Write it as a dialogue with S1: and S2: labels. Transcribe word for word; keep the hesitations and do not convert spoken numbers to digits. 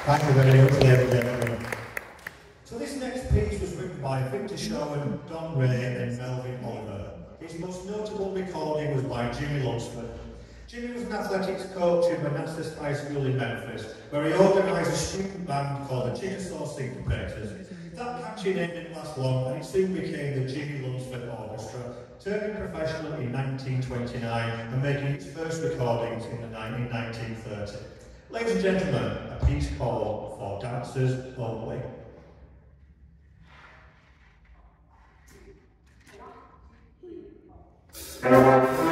S1: Thank you very much, ladies and gentlemen. So this next piece was written by Victor Sherwin, Don Ray and Melvin Oliver. His most notable recording was by Jimmy Lunsford. Jimmy was an athletics coach in Manassas High School in Memphis, where he organised a student band called the Chickasaw Syncopators. That catchy name didn't last long, and it soon became the Jimmy Lunsford Orchestra, turning professional in nineteen twenty-nine and making its first recordings in, the in nineteen thirty. Ladies and gentlemen, a piece called For Dancers Only. Thank you.